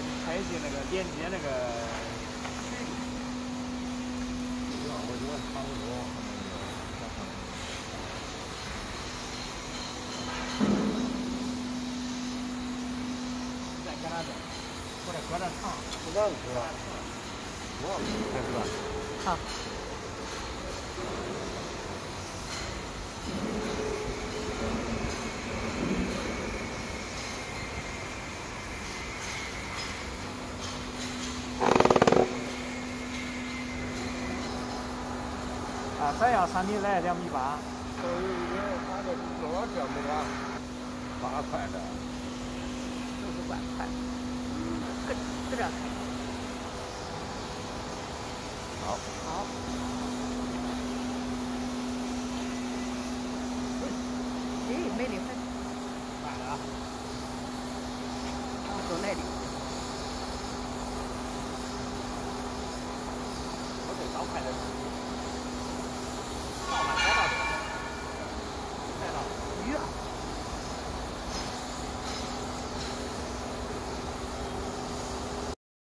开一些那个连接那个区域。 我觉得差不多。 再搁那个，或者搁点糖。 不让吃了，不让吃是吧？ 好。啊，咱要3米来2.8米。 都有一点，他这多少这么个8块的 60万块。搁这。 好。 好。哎，美丽很。 慢了啊。 多来点。 我这招牌的。